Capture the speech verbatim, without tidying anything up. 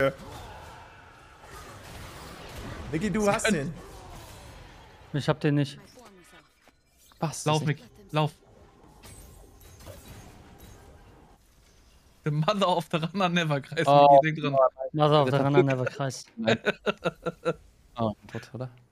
Niki, du hast den. Ich hab den nicht. Was? Lauf, Mick. Lauf. The Mother of the Runner Never Kreis. Oh, Denk dran. Mother of the Runner Never Kreis. Ah, tot, oder?